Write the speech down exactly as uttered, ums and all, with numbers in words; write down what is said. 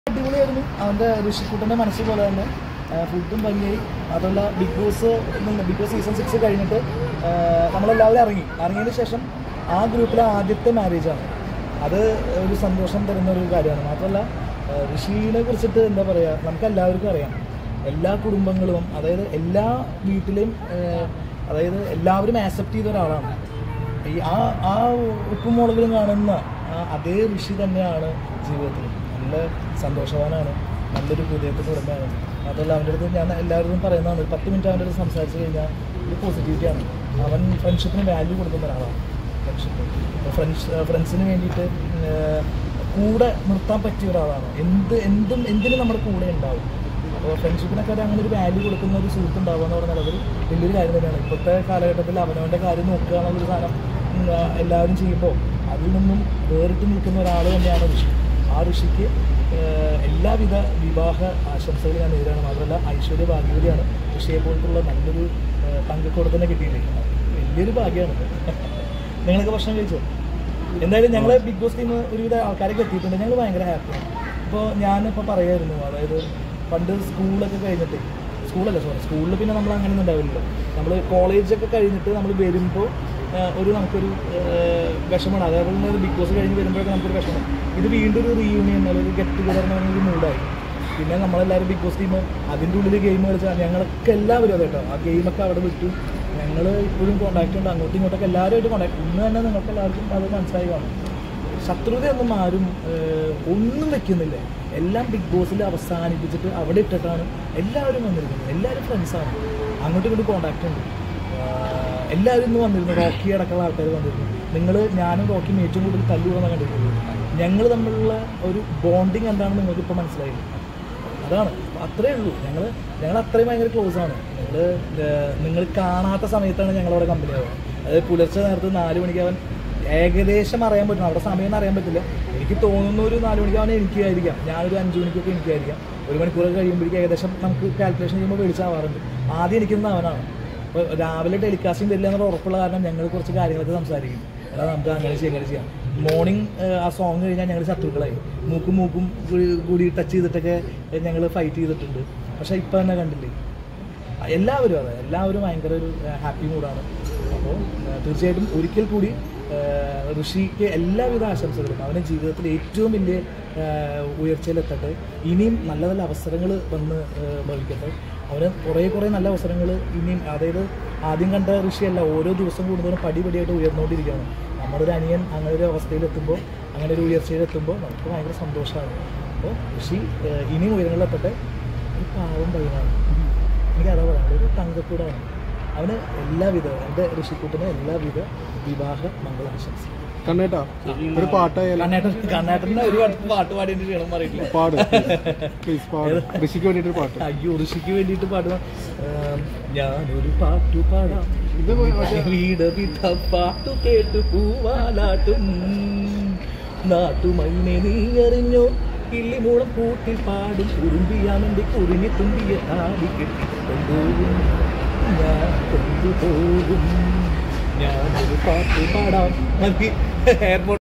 അടിപൊളിയായിരുന്നു. അവൻ്റെ ഋഷിക്കുട്ടൻ്റെ മനസ്സ് പോലെ തന്നെ ഫുഡും ഭംഗിയായി. അതുള്ള Bigg Boss Bigg Boss season six കഴിഞ്ഞിട്ട് നമ്മളെല്ലാവരും ഇറങ്ങി ഇറങ്ങിയതിന് ശേഷം ആ ഗ്രൂപ്പിലെ ആദ്യത്തെ മാരേജാണ്. അത് ഒരു സന്തോഷം തരുന്ന ഒരു കാര്യമാണ്. മാത്രമല്ല ഋഷിനെ കുറിച്ചിട്ട് എന്താ പറയുക, നമുക്ക് എല്ലാവർക്കും അറിയാം. എല്ലാ കുടുംബങ്ങളും, അതായത് എല്ലാ വീട്ടിലെയും, അതായത് എല്ലാവരും ആക്സെപ്റ്റ് ചെയ്ത ഒരാളാണ്. ഈ ആ ആ ഉപ്പും മുളകിലും കാണുന്ന അതേ ഋഷി തന്നെയാണ് ജീവിതത്തിൽ. നല്ല സന്തോഷവാനാണ്, നല്ലൊരു ഹൃദയത്തിൻ്റെ ഉടമയാണ്. മാത്രമല്ല അവൻ്റെ അടുത്ത് ഞാൻ എല്ലാവരും പറയുന്നതാണ്, ഒരു പത്ത് മിനിറ്റ് അവൻ്റെ അടുത്ത് സംസാരിച്ച് കഴിഞ്ഞാൽ ഒരു പോസിറ്റിവിറ്റിയാണ്. അവൻ ഫ്രണ്ട്ഷിപ്പിന് വാല്യൂ കൊടുക്കുന്ന ഒരാളാണ്. ഫ്രണ്ട്ഷിപ്പ് ഫ്രണ്ട്സ് ഫ്രണ്ട്സിന് വേണ്ടിയിട്ട് കൂടെ നിർത്താൻ പറ്റിയ ഒരാളാണ്. എന്ത് എന്തും എന്തിനും നമ്മുടെ കൂടെ ഉണ്ടാവും. അപ്പോൾ ഫ്രണ്ട്ഷിപ്പിനൊക്കെ അങ്ങനെ ഒരു വാല്യൂ കൊടുക്കുന്ന ഒരു സുഹൃത്ത് ഉണ്ടാവുക എന്ന് പറഞ്ഞാൽ അതൊരു വലിയൊരു കാര്യം തന്നെയാണ്. ഇപ്പോഴത്തെ കാലഘട്ടത്തിൽ അവനവൻ്റെ കാര്യം നോക്കുക എന്നുള്ളൊരു സാധനം എല്ലാവരും ചെയ്യുമ്പോൾ അതിൽ നിന്നും വേറിട്ട് നിൽക്കുന്ന ഒരാൾ തന്നെയാണ് ഋഷി. ആ ഋഷിക്ക് എല്ലാവിധ വിവാഹ ആശംസകൾ ഞാൻ നേരിടുകയാണ്. മാത്രമല്ല ഐശ്വര്യ ഭാഗ്യവതിയാണ്. ഋഷിയെ പോലത്തുള്ള നല്ലൊരു തങ്കക്കൂടെ തന്നെ കിട്ടിയില്ലേ, വലിയൊരു ഭാഗ്യമാണ്. നിങ്ങളൊക്കെ ഭക്ഷണം കഴിച്ചോ? എന്തായാലും ഞങ്ങൾ ബിഗ് ബോസ് ടീം ഒരുവിധ ആൾക്കാരൊക്കെ എത്തിയിട്ടുണ്ട്. ഞങ്ങൾ ഭയങ്കര ഹാപ്പിയാണ്. ഇപ്പോൾ ഞാനിപ്പോൾ പറയായിരുന്നു, അതായത് പണ്ട് സ്കൂളൊക്കെ കഴിഞ്ഞിട്ട്, സ്കൂളല്ല സോറി സ്കൂളിൽ പിന്നെ നമ്മൾ അങ്ങനെ ഒന്നും ഉണ്ടാവില്ലല്ലോ. നമ്മൾ കോളേജൊക്കെ കഴിഞ്ഞിട്ട് നമ്മൾ വരുമ്പോൾ ഒരു നമുക്കൊരു വിഷമമാണ്. അതേപോലെ ഒരു ബിഗ് ബോസ് കഴിഞ്ഞ് വരുമ്പോഴൊക്കെ നമുക്കൊരു വിഷമം. ഇത് വീണ്ടും ഒരു റീയൂണിയൻ അല്ലെങ്കിൽ ഗെറ്റ് ടുഗദർ എന്ന് പറഞ്ഞൊരു മൂഡായി. പിന്നെ നമ്മളെല്ലാവരും ബിഗ് ബോസ് ടീം അതിൻ്റെ ഉള്ളിൽ ഗെയിം കളിച്ചാൽ ഞങ്ങളൊക്കെ എല്ലാവരും അതെ കേട്ടോ, ആ ഗെയിമൊക്കെ അവിടെ വിട്ടു. ഞങ്ങൾ ഇപ്പോഴും കോൺടാക്റ്റ് ഉണ്ട്, അങ്ങോട്ടും ഇങ്ങോട്ടൊക്കെ എല്ലാവരുമായിട്ട് കോൺടാക്ട്. ഇന്ന് തന്നെ നിങ്ങൾക്ക് എല്ലാവർക്കും അത് മനസ്സിലായി കാണും. ശത്രുതയൊന്നും ആരും ഒന്നും വെക്കുന്നില്ല. എല്ലാം ബിഗ് ബോസിൽ അവസാനിപ്പിച്ചിട്ട് അവിടെ ഇട്ടിട്ടാണ് എല്ലാവരും വന്നിരിക്കുന്നത്. എല്ലാവരും ഫ്രണ്ട്സാണ്, അങ്ങോട്ടും ഇങ്ങോട്ടും കോൺടാക്റ്റ് ഉണ്ട്. എല്ലാവരും ഇന്ന് വന്നിരുന്നു. റോക്കി അടക്കമുള്ള ആൾക്കാർ വന്നിരുന്നു. നിങ്ങൾ ഞാനും റോക്കിയും ഏറ്റവും കൂടുതൽ തല്ലുകൂടാൻ കണ്ടിരുന്നത്. ഞങ്ങൾ തമ്മിലുള്ള ഒരു ബോണ്ടിങ് എന്താണെന്ന് നിങ്ങൾക്ക് ഇപ്പോൾ മനസ്സിലായി. അതാണ്, അത്രയേ ഉള്ളൂ. ഞങ്ങൾ ഞങ്ങൾ അത്രയും ഭയങ്കര ക്ലോസ് ആണ്. ഞങ്ങൾ നിങ്ങൾ കാണാത്ത സമയത്താണ് ഞങ്ങളവിടെ കമ്പനി ആവുക. അതായത് പുലർച്ചെ നേരത്ത് നാല് മണിക്ക് അവൻ ഏകദേശം അറിയാൻ പറ്റണം, അവിടെ സമയം അറിയാൻ പറ്റില്ല. എനിക്ക് തോന്നുന്ന ഒരു നാല് മണിക്ക് അവൻ എനിക്കായിരിക്കാം, ഞാനൊരു അഞ്ച് മണിക്കൊക്കെ എനിക്കായിരിക്കാം. ഒരു മണിക്കൂറൊക്കെ കഴിയുമ്പോഴേക്കും ഏകദേശം നമുക്ക് കാൽക്കുലേഷൻ ചെയ്യുമ്പോൾ വിളിച്ചാവാറുണ്ട്. ആദ്യം എനിക്കുന്ന അവനാണ്. അപ്പോൾ രാവിലെ ടെലികാസ്റ്റിംഗ് വരില്ല എന്നുള്ള ഉറപ്പുള്ള കാരണം ഞങ്ങൾ കുറച്ച് കാര്യങ്ങളൊക്കെ സംസാരിക്കും. അതായത് നമുക്ക് അങ്ങനെ ചെയ്യാം അങ്ങനെ ചെയ്യാം. മോർണിംഗ് ആ സോങ് കഴിഞ്ഞാൽ ഞങ്ങൾ ശത്രുക്കളായി. മൂക്കും മൂക്കും കൂടി ടച്ച് ചെയ്തിട്ടൊക്കെ ഞങ്ങൾ ഫൈറ്റ് ചെയ്തിട്ടുണ്ട്. പക്ഷേ ഇപ്പം തന്നെ കണ്ടില്ലേ, എല്ലാവരും അതെ എല്ലാവരും ഭയങ്കര ഒരു ഹാപ്പി മൂഡാണ്. അപ്പോൾ തീർച്ചയായിട്ടും ഒരിക്കൽ കൂടി ഋഷിക്ക് എല്ലാവിധ ആശംസകളും. അവൻ്റെ ജീവിതത്തിൽ ഏറ്റവും വലിയ ഉയർച്ചയിലെത്തട്ടെ. ഇനിയും നല്ല നല്ല അവസരങ്ങൾ വന്ന് ഭവിക്കട്ടെ. അവന് കുറേ കുറേ നല്ല അവസരങ്ങൾ ഇനിയും, അതായത് ആദ്യം കണ്ട ഋഷിയല്ല, ഓരോ ദിവസം കൂടുതലും പടിപടിയായിട്ട് ഉയർന്നുകൊണ്ടിരിക്കുകയാണ്. നമ്മുടെ ഒരു അനിയൻ അങ്ങനെ ഒരു അവസ്ഥയിലെത്തുമ്പോൾ, അങ്ങനെ ഒരു ഉയർച്ചയിലെത്തുമ്പോൾ നമുക്ക് ഭയങ്കര സന്തോഷമാണ്. അപ്പോൾ ഋഷി ഇനിയും ഉയരങ്ങളിലെത്തട്ടെ. ഒരു പാവം പയ്യനാണ്, എനിക്കതാ പറയാം, ഒരു തങ്കക്കൂടാണ്. അവന് എല്ലാവിധ എൻ്റെ ഋഷിക്കൂട്ടിന് എല്ലാവിധ വിവാഹ മംഗളാശംസ. കണ്ണേട്ടാ ഒരു പാട്ട് കണ്ണേട്ടൻ കണ്ണേട്ടൻ്റെ ഒരു പാട്ട് പാടിയിട്ട് ചെയ്യണം പറയില്ല. പാട് ഋഷിക്ക് വേണ്ടിയിട്ട് പാട്ട്. അയ്യോ, ഋഷിക്ക് വേണ്ടിയിട്ട് പാടുക. ഞാനൊരു പാട്ടു പാടാം, വീട് വിധ പാട്ടു കേട്ടു പൂവാലാട്ടും നാട്ടുമൈനെ നീ അറിഞ്ഞോ, കിള്ളിമൂളം കൂട്ടിൽ പാടും കുറുമ്പിയാമെൻ്റെ കുറുങ്ങി തുമ്പിയെ താടി കെട്ടി കൊണ്ടുപോകും ഞാൻ കൊണ്ടുപോകും. ഞാനൊരു പാട്ട് പാടാം മതി. എയർപോർട്ട്